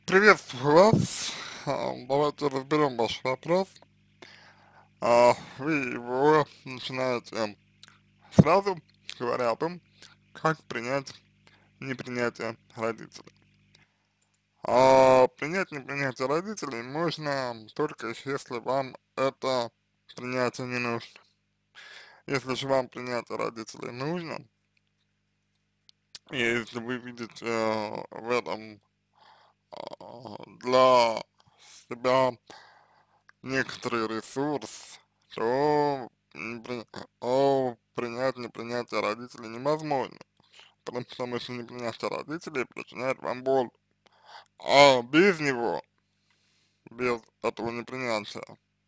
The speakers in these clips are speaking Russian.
Приветствую вас. Давайте разберем ваш вопрос. Вы его начинаете сразу, говоря о том, как принять непринятие родителей. Принять непринятие родителей можно только если вам это принятие не нужно. Если же вам принятие родителей нужно, и если вы видите в этом для себя некоторый ресурс, то принять непринятие родителей невозможно, потому что непринятие родителей причиняет вам боль, а без него, без этого непринятия,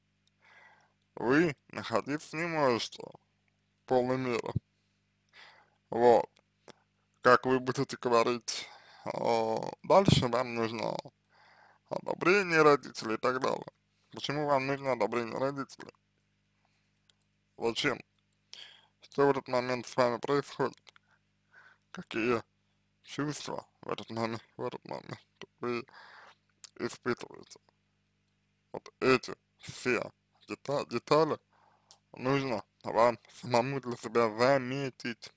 вы находиться не можете в полной мере. Вот, как вы будете говорить дальше, вам нужно одобрение родителей и так далее. Почему вам нужно одобрение родителей? Зачем? Что в этот момент с вами происходит? Какие чувства в этот момент вы испытываете? Вот эти все детали нужно вам самому для себя заметить,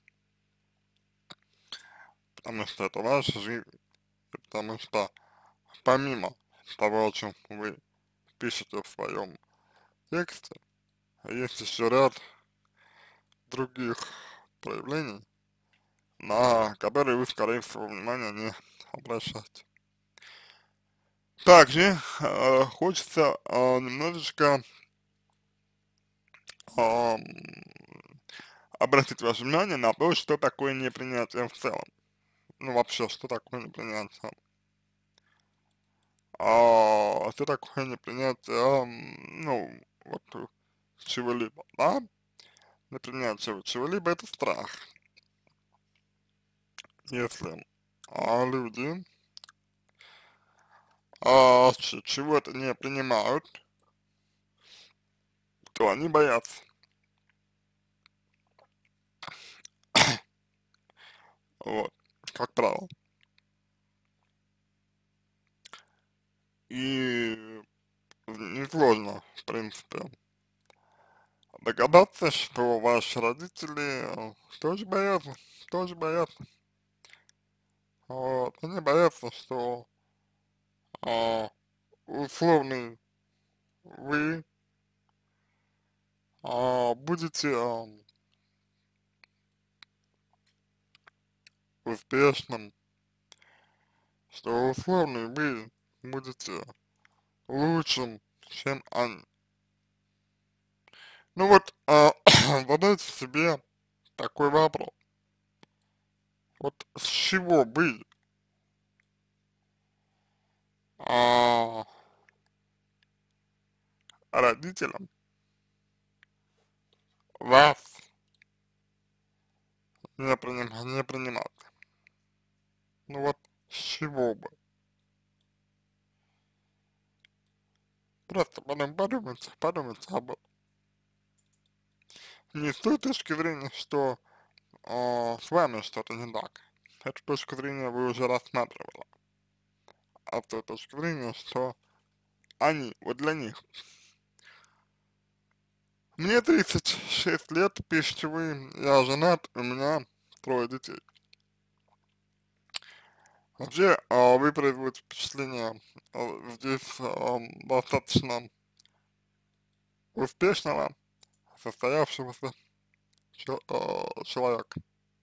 потому что это ваша жизнь, и потому что помимо того, о чем вы пишете в своем тексте, есть еще ряд других проявлений, на которые вы, скорее всего, внимания не обращаете. Также хочется немножечко ам, обратить ваше внимание на то, что такое непринятие в целом. Ну, вообще, что такое непринятие? Что такое непринятие, ну, вот чего-либо, да? Непринятие чего-либо — это страх. Если люди чего-то не принимают, то они боятся. Вот, как правило. И несложно, в принципе, догадаться, что ваши родители тоже боятся. Вот, они боятся, что а, условный вы будете успешным, что условный вы будете лучшим, чем они. Ну вот, задайте себе такой вопрос. Вот с чего бы а, родителям вас не принимать? Ну вот с чего бы? Просто подумайте об этом. Не с той точки зрения, что с вами что-то не так. Эту точку зрения вы уже рассматривали. А с той точки зрения, что они, вот для них. Мне 36 лет, пишите вы, я женат, у меня трое детей. Вообще, вы производите впечатление здесь достаточно успешного, состоявшегося человека.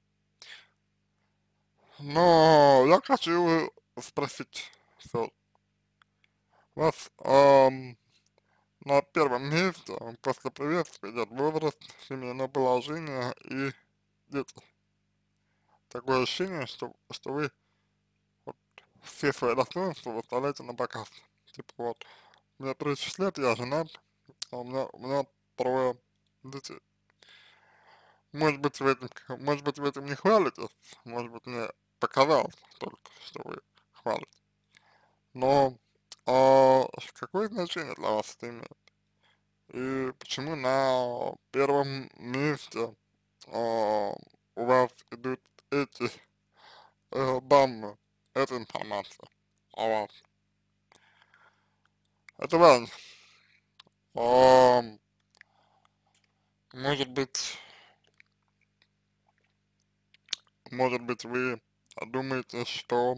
Но я хочу спросить, всё, вас на первом месте после приветствия идет возраст, семейное положение и дети. Такое ощущение, что вы вот все свои достоинства выставляете на показ. Типа вот, мне 36 лет, я женат, а у меня трое детей. Может быть, вы этим не хвалитесь, может быть, мне показалось только, что вы хвалитесь. Но какое значение для вас это имеет? И почему на первом месте у вас идут эти данные, эта информация о вас? Это важно. Ам, может быть, может быть, вы думаете, что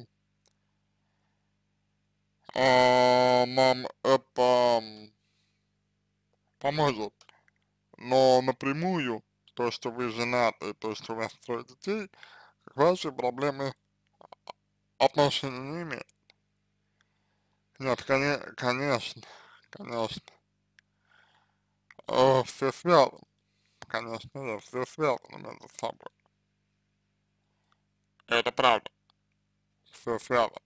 нам это поможет, но напрямую то, что вы женаты, то, что у вас трое детей, ваши проблемы отношения не имеет. Нет, конечно, конечно, все связано, конечно, все связано между собой. Это правда, все связано,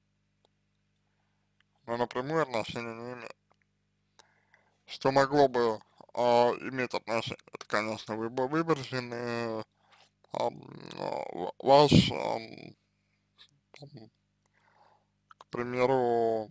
но напрямую отношения не имеет. Что могло бы иметь отношение, это, конечно, выбор жены, ваш, там, к примеру,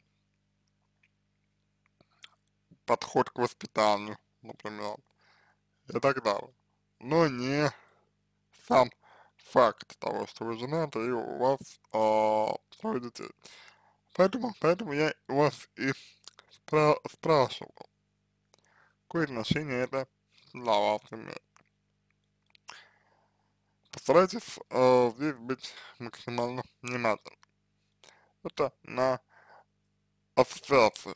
подход к воспитанию, например, и так далее. Но не сам факт того, что вы женаты и у вас трое детей. Поэтому я у вас и спрашивал, какое отношение это для вас имеет. Постарайтесь здесь быть максимально внимательным. Это на ассоциации.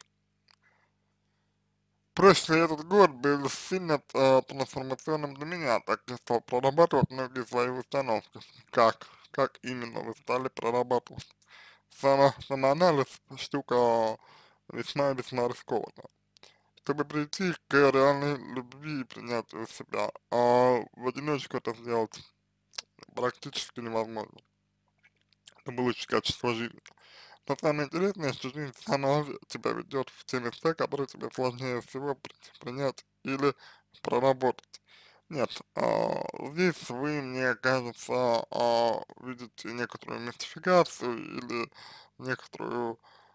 Прошлый этот год был сильно трансформационным для меня, так я стал прорабатывать многие свои установки. Как именно вы стали прорабатывать? Самоанализ штука весьма рискованная. Чтобы прийти к реальной любви и принятию себя, а в одиночку это сделать практически невозможно, чтобы улучшить качество жизни. Но самое интересное, что жизнь сама тебя ведет в те места, которые тебе сложнее всего принять или проработать. Нет, здесь вы, мне кажется, видите некоторую мистификацию или некоторую,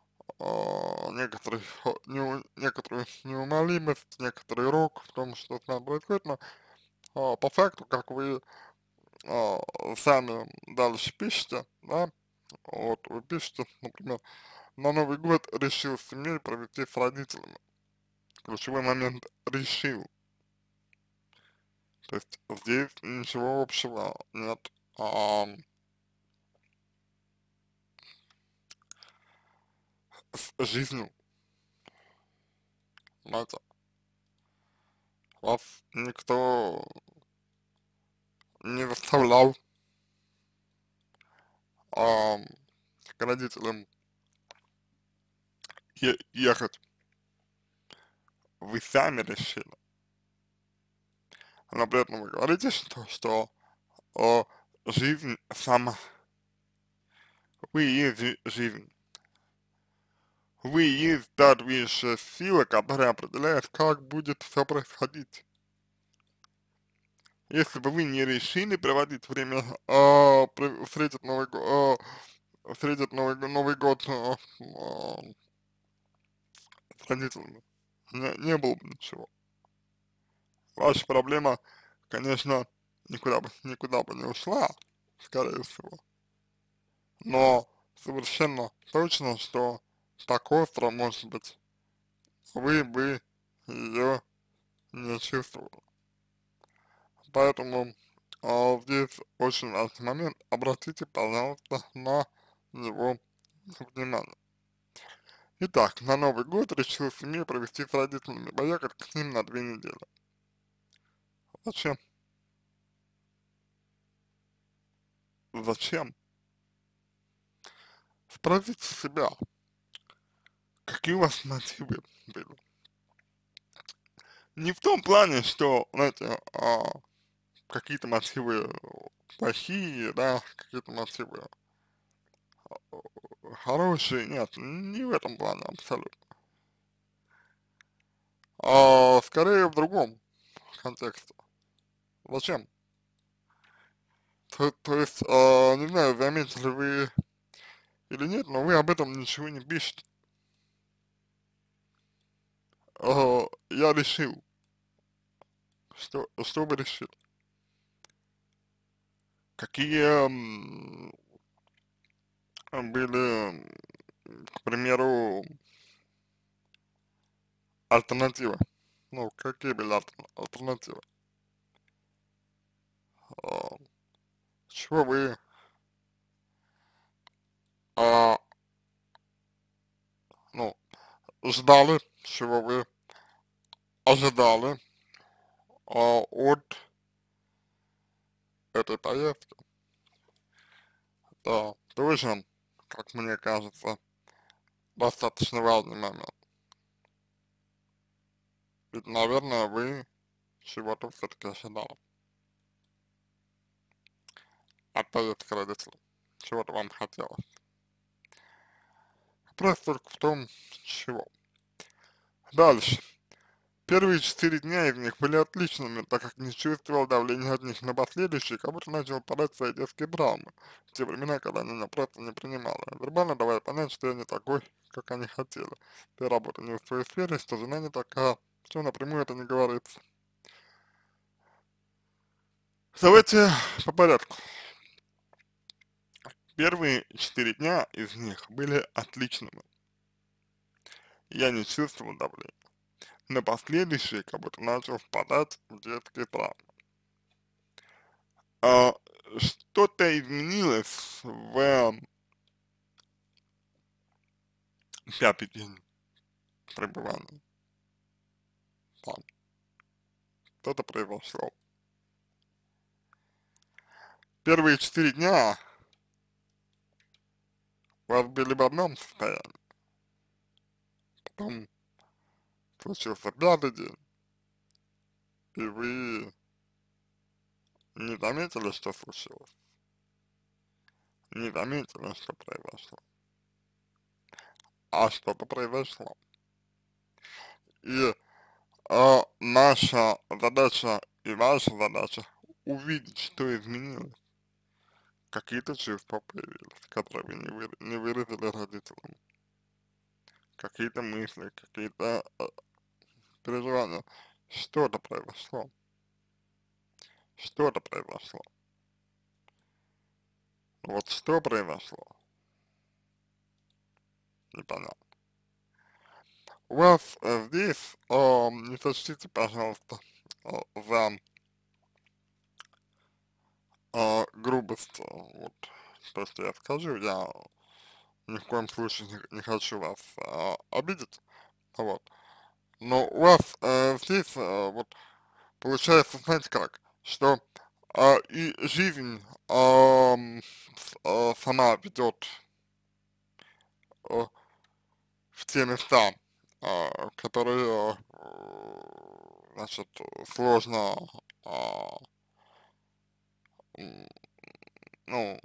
некоторую неумолимость, некоторый рок в том, что с нами происходит, но по факту, как вы а, сами дальше пишете, да, вот вы пишете, например, на Новый год решил с семьей провести с родителями. Ключевой момент решил. То есть здесь ничего общего нет с жизнью, знаете. Вас никто не заставлял ам, к родителям ехать. Вы сами решили. Но при этом вы говорите, что жизнь сама. Вы и есть жизнь. Вы и есть та движущая сила, которая определяет, как будет все происходить. Если бы вы не решили проводить время, встретить Новый год с родителями, не было бы ничего. Ваша проблема, конечно, никуда бы не ушла, скорее всего. Но совершенно точно, что так остро, может быть, вы бы ее не чувствовали. Поэтому здесь очень важный момент. Обратите, пожалуйста, на него внимание. Итак, на Новый год решил семью провести с родителями, поехать к ним на 2 недели. Зачем? Зачем? Спросите себя, какие у вас мотивы были. Не в том плане, что, знаете, какие-то мотивы плохие, да, какие-то мотивы хорошие, нет, не в этом плане абсолютно. Скорее в другом контексте. Зачем? То есть, не знаю, заметили вы или нет, но вы об этом ничего не пишете. Я решил, что вы решили. Какие были, к примеру, альтернативы? Ну, какие были альтернативы? А, чего вы, а, ну, ждали, чего вы ожидали, от этой поездки? Да, тоже, как мне кажется, достаточно важный момент. Ведь, наверное, вы чего-то все-таки ожидали от поездки родителей. Чего-то вам хотелось. Вопрос только в том, чего. Дальше. Первые 4 дня из них были отличными, так как не чувствовал давления от них на последующие, как будто начал подать свои детские травмы. В те времена, когда они меня просто не принимали. Вербально давая понять, что я не такой, как они хотели. Ты работа не в своей сфере, что жена не такая. Все напрямую это не говорится. Давайте по порядку. Первые 4 дня из них были отличными. Я не чувствовал давления. На последующие, как будто начал впадать в детские травмы. А, что-то изменилось в 5-й день пребывания там. Что-то произошло. Первые 4 дня у вас были в одном состоянии, потом случился 5-й день, и вы не заметили, что случилось, не заметили, что произошло, а что-то произошло. И наша задача и ваша задача увидеть, что изменилось. Какие-то чувства появились, которые вы не выразили родителям. Какие-то мысли, какие-то переживания. Что-то произошло. Что-то произошло. Вот что произошло, непонятно. У вас здесь, не сочтите, пожалуйста, за грубость, вот, то, что я скажу, я ни в коем случае не хочу вас обидеть, вот. Но у вас здесь вот получается, знаете как, что и жизнь сама ведет в те места, которые, значит, сложно, а, м, ну,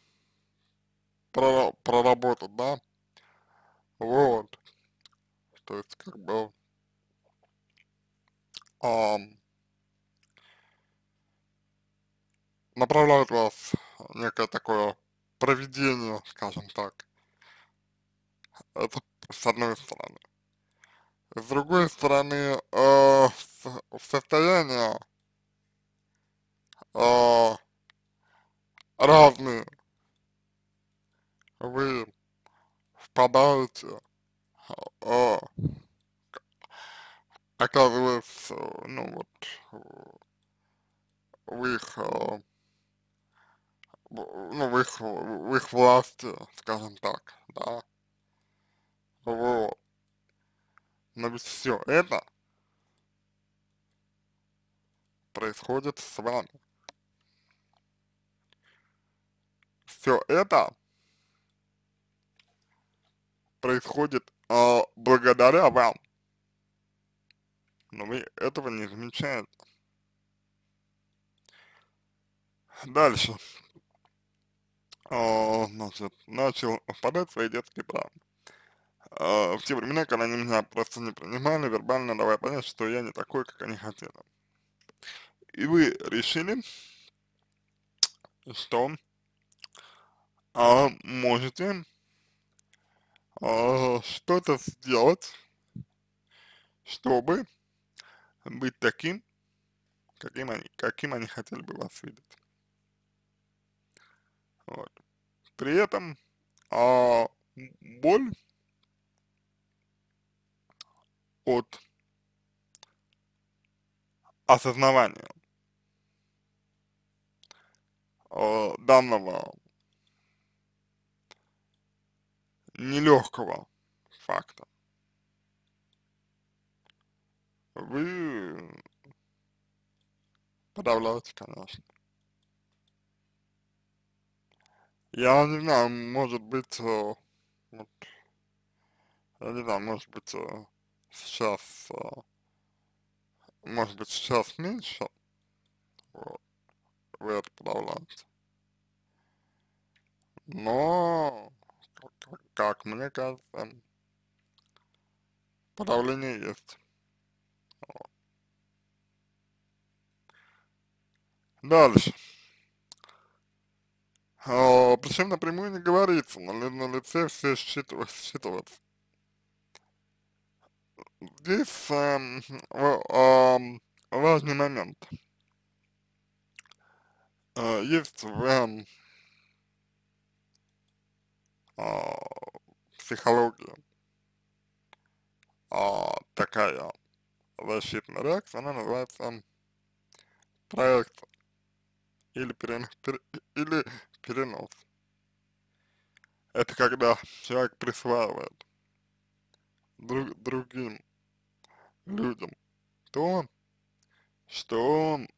проработать, да, вот, то есть, как бы, ам, направляют вас в некое такое проведение, скажем так, это с одной стороны. С другой стороны, в состоянии э, разные вы впадаете, э, оказывается, ну вот, в их, в их власти, скажем так, да, вот. Но ведь все это происходит с вами. Все это происходит благодаря вам, но вы этого не замечаете. Дальше, значит, начал впадать в свои детские травмы. В те времена, когда они меня просто не принимали, вербально давая понять, что я не такой, как они хотели. И вы решили, что можете что-то сделать, чтобы быть таким, каким они хотели бы вас видеть. Вот. При этом боль от осознавание данного нелегкого факта, вы подавляете, конечно. Я не знаю, может быть, вот, я не знаю, сейчас, может быть, сейчас меньше, вот, вы это подавляете. Но, как мне кажется, подавление есть. Дальше. Причем напрямую не говорится, на лице все считывается. Здесь важный момент. Есть в психологии такая защитная реакция, она называется проекция или, или перенос. Это когда человек присваивает другим людям то, что он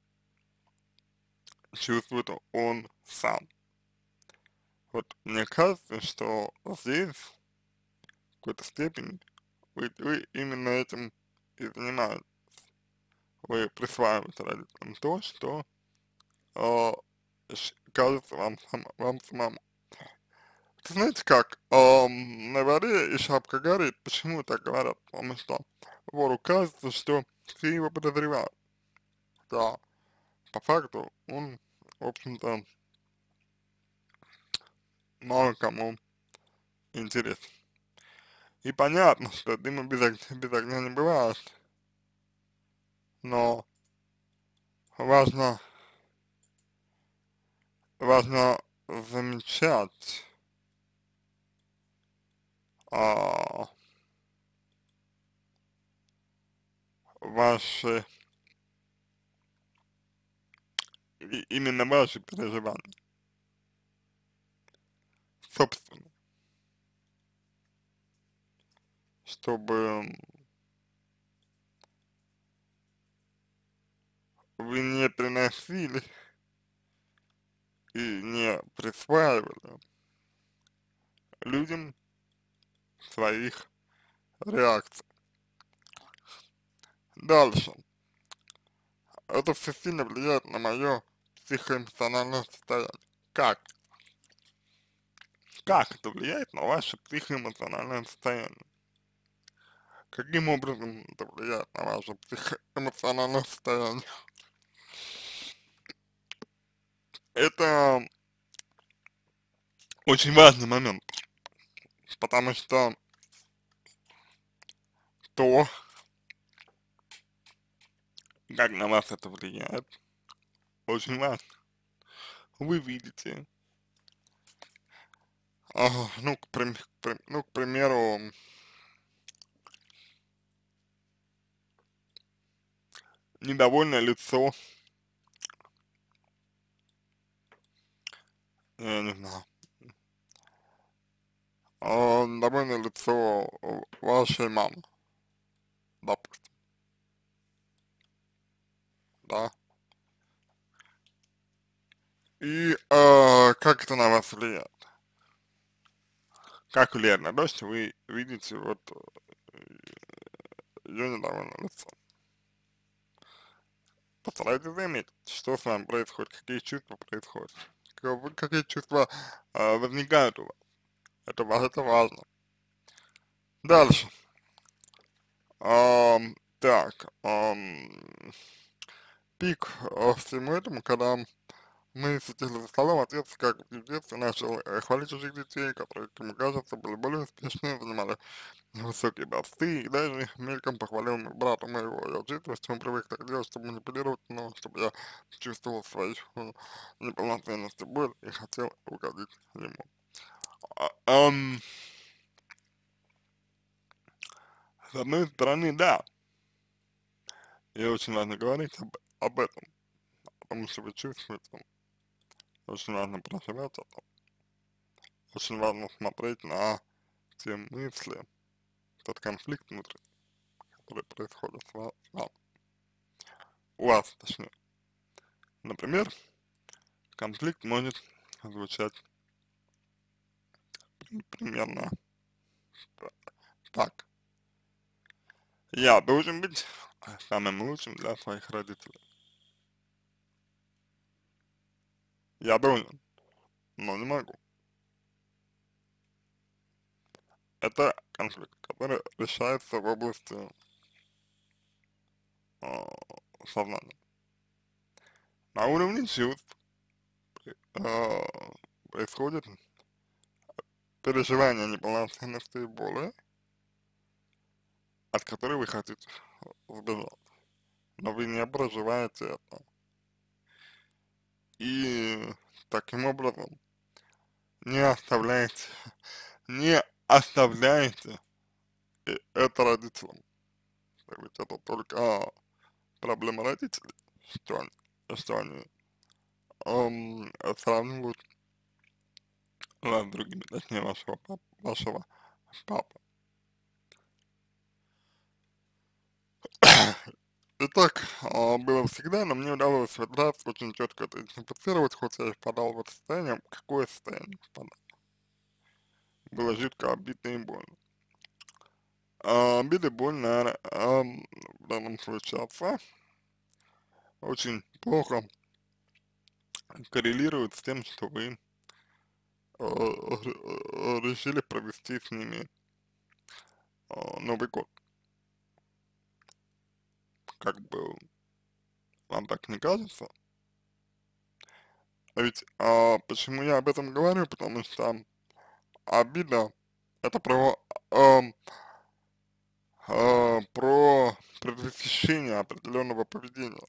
чувствует он сам. Вот мне кажется, что здесь в какой-то степени вы именно этим и занимаетесь. Вы присваиваете родителям то, что э, кажется вам самому. Это знаете как, на воре и шапка горит. Почему так говорят? Потому что вору кажется, что все его подозревают. Да, по факту он, в общем-то, мало кому интересен. И понятно, что дыма без огня не бывает, но важно, важно замечать а, ваши, именно ваши переживания, собственно, чтобы вы не приносили и не присваивали людям своих реакций. Дальше. Это все сильно влияет на мое психоэмоциональное состояние. Как? Как это влияет на ваше психоэмоциональное состояние? Каким образом это влияет на ваше психоэмоциональное состояние? Это очень важный момент, потому что то, как на вас это влияет, очень важно. Вы видите, ну, ну, к примеру, недовольное лицо, я не знаю, недовольное лицо вашей мамы, допустим, да, и как это на вас влияет? Как влияет на то, что вы видите вот ее недовольное лицо? Постарайтесь заметить, что с вами происходит, какие чувства происходят, какие чувства возникают у вас. Это важно. Дальше. Так, пик всему этому, когда мы сидели за столом, отец, как в детстве, начал хвалить чужих детей, которые, как ему кажется, были более успешными, занимали высокие посты, и даже мельком похвалил брата моего. Я учитывая, что он привык так делать, чтобы манипулировать, но чтобы я чувствовал свою неполноценность и боль и хотел угодить ему. А, ам, с одной стороны, да, И очень важно говорить об этом, потому что вы чувствуете, очень важно проживать это, очень важно смотреть на те мысли, тот конфликт внутри, который происходит с вами, у вас, точнее. Например, конфликт может звучать примерно так. Я должен быть самым лучшим для своих родителей. Я должен, но не могу. Это конфликт, который решается в области э, сознания. На уровне чувств э, происходит переживание неполноценности и боли, от которой вы хотите сбежать. Но вы не проживаете это. И таким образом не оставляете, не оставляете это родителям. Ведь это только проблема родителей, что они сравнивают вас с другими, точнее вашего папы. Итак, было всегда, но мне удалось в этот раз очень четко это идентифицировать, хоть я и впадал в это состояние, в какое состояние впадал. Было жутко обидно и больно. Обида и боль, наверное, в данном случае отца очень плохо коррелирует с тем, что вы решили провести с ними Новый год. Как бы вам так не кажется? А ведь почему я об этом говорю? Потому что обида это ам, про предвосхищение определенного поведения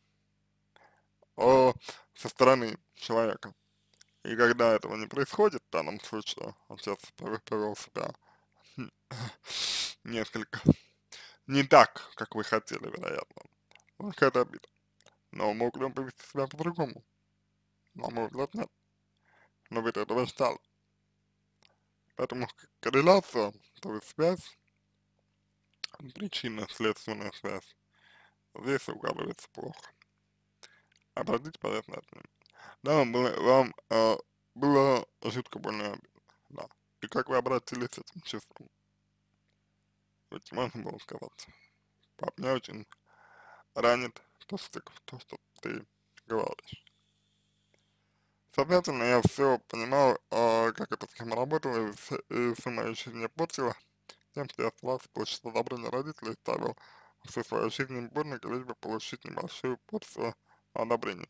а, со стороны человека. И когда этого не происходит, в данном случае отец повел себя несколько не так, как вы хотели, вероятно. Вот какая-то обида. Но мог ли он повести себя по-другому? На мой взгляд, нет. Но ведь этого стало. Поэтому корреляция, то есть связь, причинно-следственная связь, здесь угадывается плохо. Обратите, пожалуйста, на это внимание. Да, вам было жутко больно и обидно, да. И как вы обратились с этим чувством? Ведь можно было сказать, пап, меня очень ранит то, что ты говоришь. Соответственно, я все понимал, как эта схема работала, и всю мою жизнь мне портила тем, что я старался получить одобрение родителей, ставил всю свою жизнь под ноги, лишь бы получить небольшую порцию одобрения.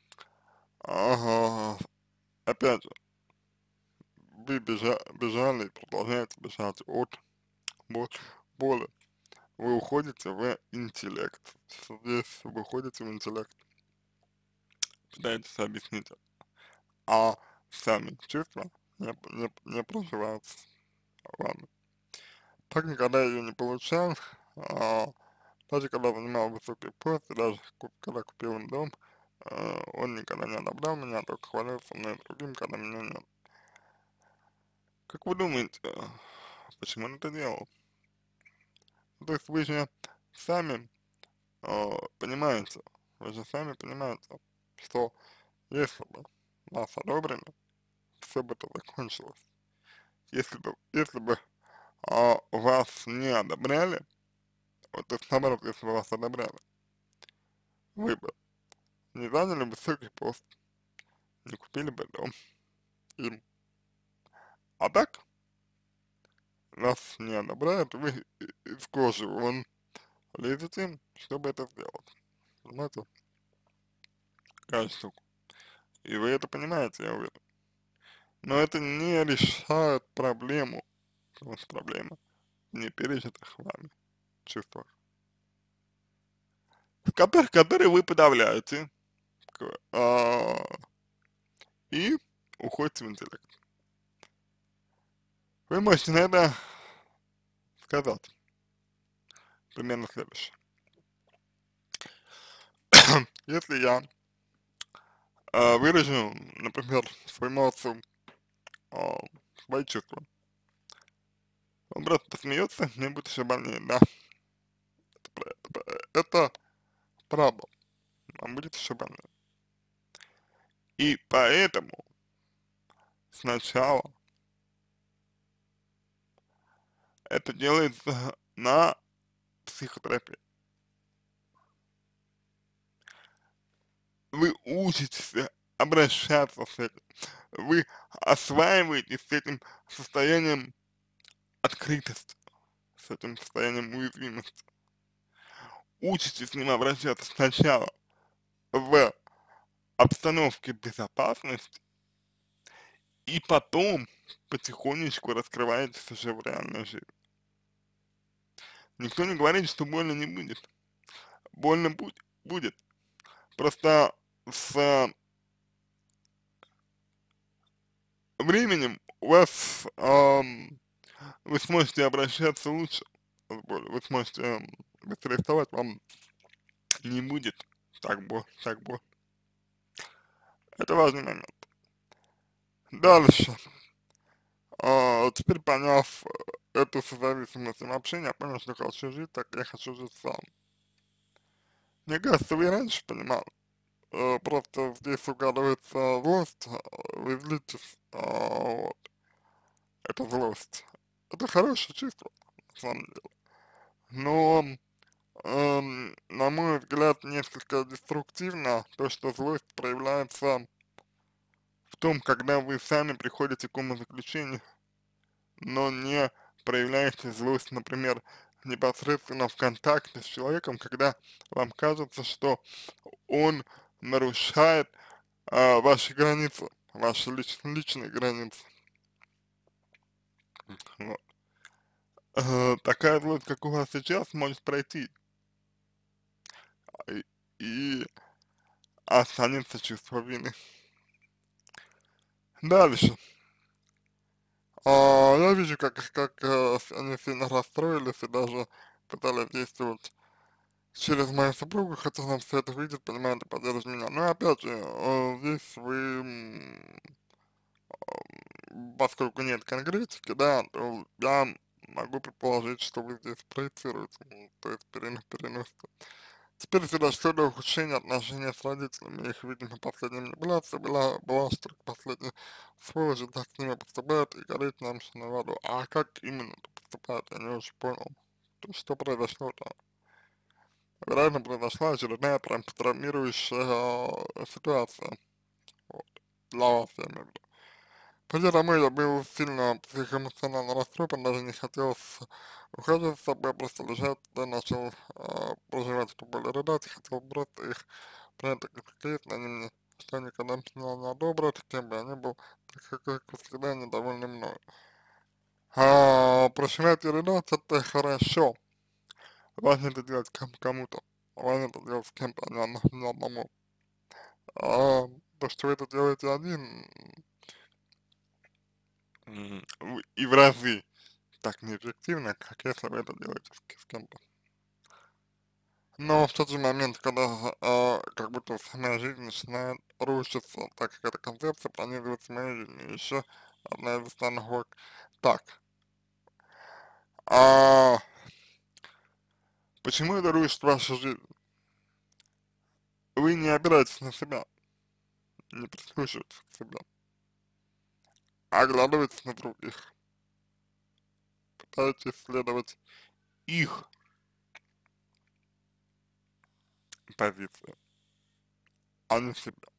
Ага, опять же, вы бежали и продолжаете бежать от бо- боли. Вы уходите в интеллект. Здесь вы уходите в интеллект, пытаетесь объяснить это. А сами чувства не проживаются вами. Так никогда ее не получал, даже когда занимал высокий пост, и даже когда купил им дом, он никогда не одобрял меня, только хвалился мной и другим, когда меня нет. Как вы думаете, почему он это делал? То есть вы же сами понимаете, вы же сами понимаете, что если бы вас одобрили, все бы это закончилось. Если бы вас не одобряли, вот то есть наоборот, если бы вас одобряли, вы бы не заняли высокий пост, не купили бы дом им. А так, нас не одобряют, вы из кожи вон лезете, чтобы это сделать. Понимаете, какая штука. И вы это понимаете, я уверен. Но это не решает проблему, вот проблема не пережитых вами чувствах, которые вы подавляете, и уходите в интеллект. Вы можете на это сказать примерно следующее. Если я выражу, например, своему отцу а, свои чувства, он просто посмеется, мне будет еще больнее, да, это правда, вам будет еще больнее. И поэтому сначала это делается на психотерапии. Вы учитесь обращаться с этим, вы осваиваетесь с этим состоянием открытости, с этим состоянием уязвимости. Учитесь с ним обращаться сначала в обстановке безопасности, и потом потихонечку раскрываетесь уже в реальной жизни. Никто не говорит, что больно не будет. Больно будет. Просто с временем у вас вы сможете обращаться лучше с болью, вы сможете быстрее вставать, вам не будет так больно. Это важный момент. Дальше. Теперь поняв эту созависимость от общения, я понял, что хочу жить, так я хочу жить сам. Мне кажется, вы и раньше понимал, просто здесь угадывается злость, вы злитесь, вот, это злость. Это хорошее чувство, на самом деле. Но, на мой взгляд, несколько деструктивно то, что злость проявляется в том, когда вы сами приходите к умозаключению, но не проявляете злость, например, непосредственно в контакте с человеком, когда вам кажется, что он нарушает ваши границы, ваши личные границы. Вот. Такая злость, как у вас сейчас, может пройти, и, и останется чувство вины. Дальше. Я вижу, как они сильно расстроились и даже пытались действовать через мою супругу, хотя она все это видит, понимает и поддерживает меня. Но опять же, здесь вы, поскольку нет конкретики, да, то я могу предположить, что вы здесь проецируете, то есть переносите. Теперь сюда что до ухудшения отношений с родителями, их, видимо, последняя манипуляция была, что последний сволочь так с ними поступает и горит нам на воду. А как именно это поступает, я не очень понял. То есть, что произошло-то? Вероятно, произошла очередная травмирующая ситуация. Вот. Для вас, я имею в виду. Придя домой, я был сильно психоэмоционально расстроен, даже не хотел ухаживать за собой, просто лежать, да, начал проживать эту боль, рыдать, хотел бросить их, принять таких, как есть, они мне, что никогда меня не одобрят, кем бы я ни был, так как всегда недовольны мной. Прощать и рыдать это хорошо, важно это делать кому-то, важно это делать с кем-то, а не одному. То, что вы это делаете один, и в разы так неэффективно, как если вы это делаете с кем-то. Но в тот же момент, когда как будто сама жизнь начинает рушиться, так как эта концепция пронизывается моей жизнью. Еще одна из установок. Так, а почему это рушит вашу жизнь? Вы не опираетесь на себя, не прислушиваетесь к себе, а оглядываетесь на других, пытаетесь исследовать их позиции, а не себя.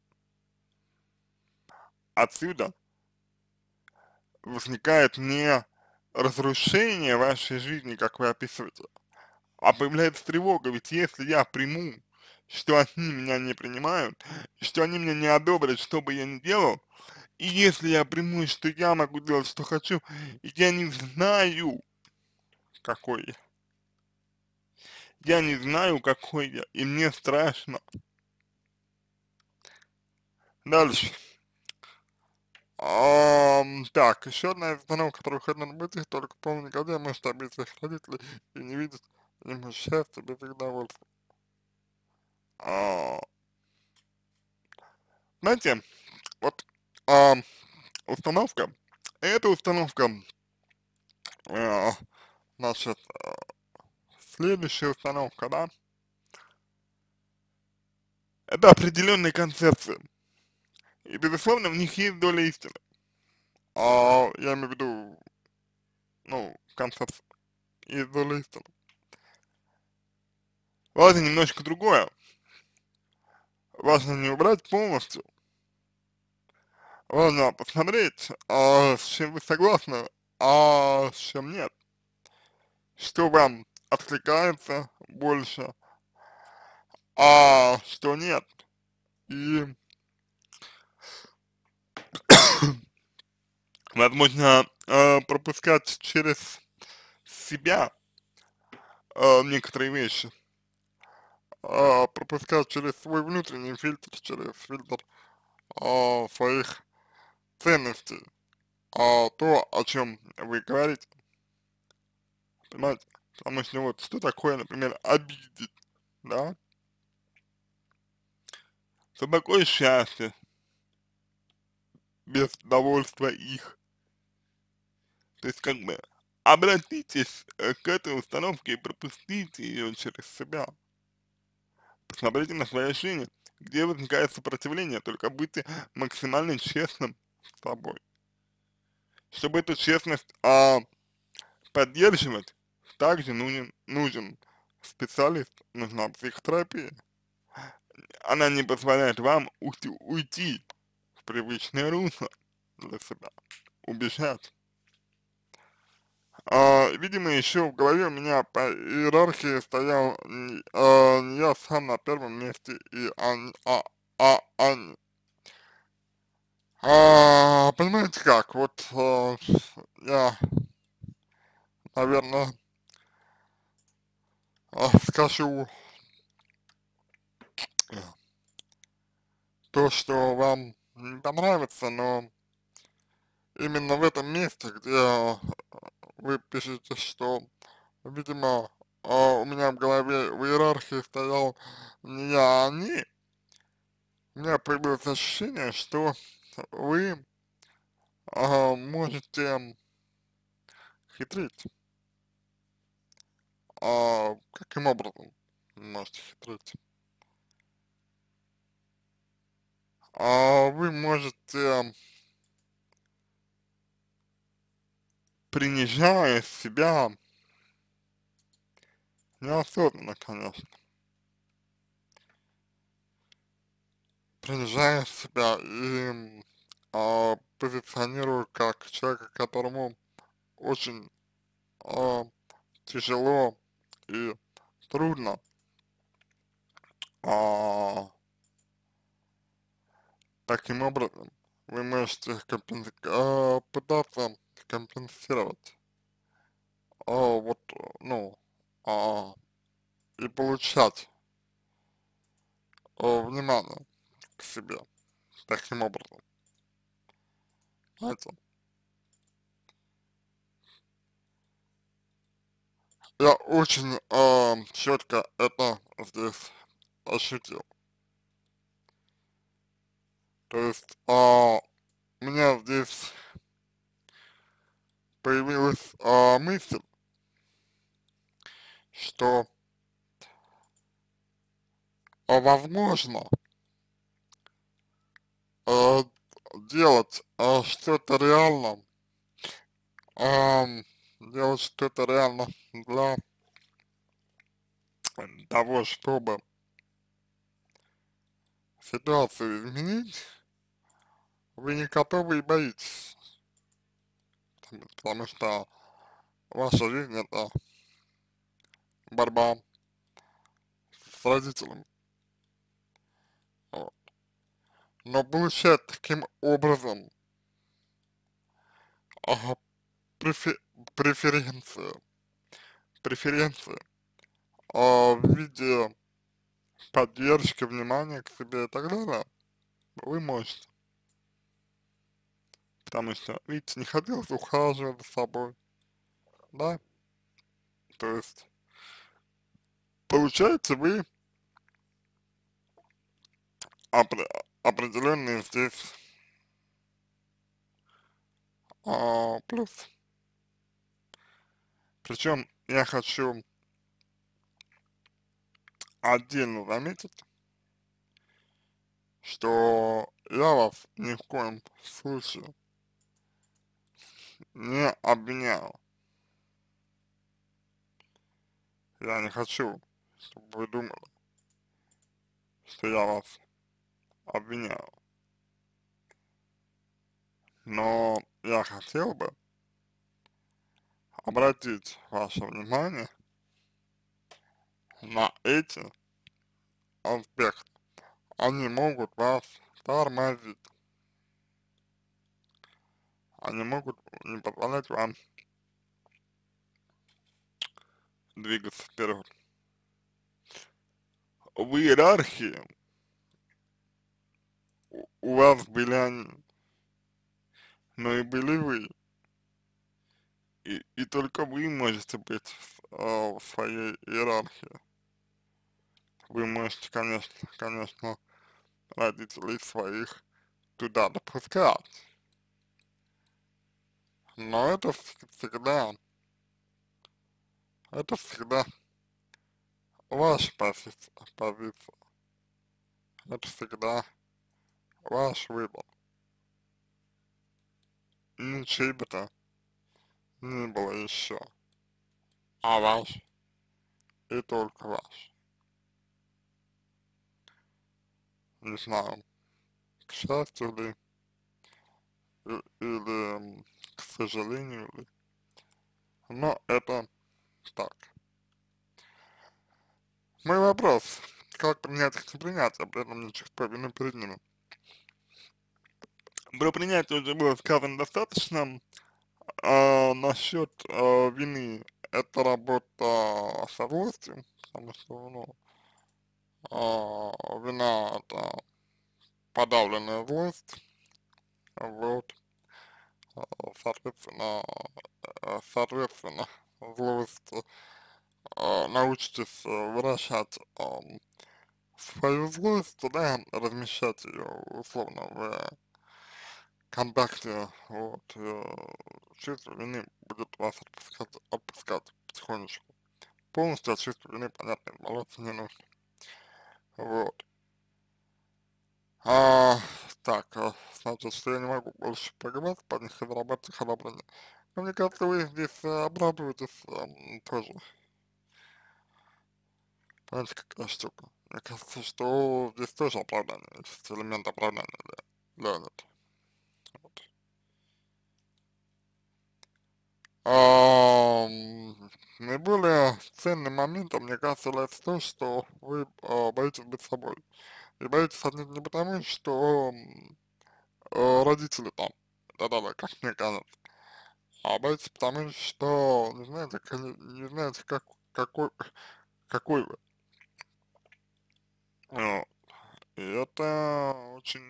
Отсюда возникает не разрушение вашей жизни, как вы описываете, а появляется тревога, ведь если я приму, что они меня не принимают, что они меня не одобрят, что бы я ни делал, и если я приму, что я могу делать, что хочу, и я не знаю, какой я не знаю, какой я, и мне страшно. Дальше. Так, еще одна из установок, которая выходит на быть, только полный негодяй может обидеть своих родителей и не видеть ему счастья без их довольства. А, знаете, вот а, установка, эта установка, а, значит, следующая установка, да, это определенные концепции, и, безусловно, в них есть доля истины. Я имею в виду, ну, концепция, есть доля истины. Важно немножко другое. Важно не убрать полностью, важно посмотреть, с чем вы согласны, а с чем нет. Что вам откликается больше, а что нет. И, возможно, пропускать через себя некоторые вещи, пропускать через свой внутренний фильтр, через фильтр своих ценностей, то, о чем вы говорите, понимаете? Потому что вот что такое, например, обидеть, да? Что такое счастье без довольства их? То есть, как бы, обратитесь к этой установке и пропустите ее через себя. Посмотрите на свои ощущения, где возникает сопротивление, только будьте максимально честным с собой. Чтобы эту честность поддерживать, также нужен специалист, нужна психотерапия. Она не позволяет вам уйти в привычное русло для себя, убежать. Видимо, еще в голове у меня по иерархии стоял не я сам на первом месте и они. Понимаете как, вот я, наверное, скажу э, то, что вам не понравится, но именно в этом месте, где вы пишете, что, видимо, у меня в голове в иерархии стоял не я, а они, у меня появилось ощущение, что вы можете хитрить. Каким образом можете хитрить? Вы можете, принижая себя, неосознанно, конечно, принижая себя и позиционируя как человека, которому очень а, тяжело и трудно а, таким образом вы можете пытаться компенсировать вот, ну, а, и получать внимание к себе таким образом, знаете. Я очень четко это здесь ощутил. То есть у меня здесь появилась мысль, что возможно э, делать что-то реально, ам, делать что-то реально для того, чтобы ситуацию изменить, вы не готовы и боитесь, потому что ваша жизнь это борьба с родителем. Вот. Но получать таким образом ага, префе- преференцию, преференции в виде поддержки, внимания к себе и так далее, вы можете. Потому что, видите, не хотелось ухаживать за собой, да? То есть, получается, вы определенный здесь плюс. Причем я хочу отдельно заметить, что я вас ни в коем случае не обвиняю. Я не хочу, чтобы вы думали, что я вас обвиняю. Но я хотел бы обратить ваше внимание на эти аспекты. Они могут вас тормозить. Они могут не позволять вам двигаться вперед. В иерархии у вас были они, но и были вы. И только вы можете быть в своей иерархии. Вы можете, конечно, родителей своих туда допускать, но это всегда ваша позиция, это всегда ваш выбор, ничей бы то не было еще, а ваш и только ваш. Не знаю, к счастью ли, или к сожалению ли, но это так. Мой вопрос, как принять их не принять, а при этом не чувствую вины перед ними. Про принятие уже было сказано достаточно. Насчет вины, это работа со злостью, потому что, ну, вина это подавленная злость, вот, а, соответственно, соответственно, злость, научитесь выражать свою злость, да, размещать ее условно в контакте, вот, чувство вины будет вас отпускать потихонечку. Полностью от чувства вины, понятно, бороться не нужно. Вот. А, так, значит, что я не могу больше поговорить по них и зарабатывать одобрение. Но мне кажется, вы здесь оправдываетесь тоже. Понимаете, какая штука? Мне кажется, что здесь тоже оправдание, есть элемент оправдания для этого. Вот. Наиболее ценным моментом, мне кажется, является то, что вы боитесь быть собой. И боитесь отнюдь не потому, что родители там, да-да-да, как мне кажется, а боитесь потому, что не знаете, не знаете, какой вы. Вот. И это очень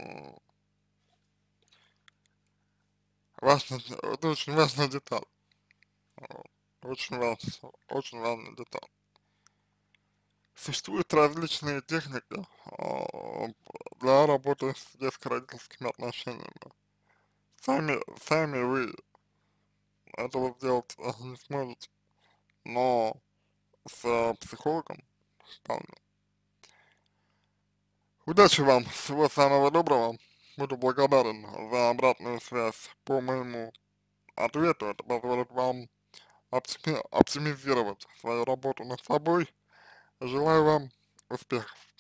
важно, это очень важная деталь. Вот. Очень важная деталь. Существуют различные техники для работы с детско-родительскими отношениями. Сами вы этого сделать не сможете, но с психологом вполне. Удачи вам, всего самого доброго. Буду благодарен за обратную связь по моему ответу. Это позволит вам оптимизировать свою работу над собой. Желаю вам успехов.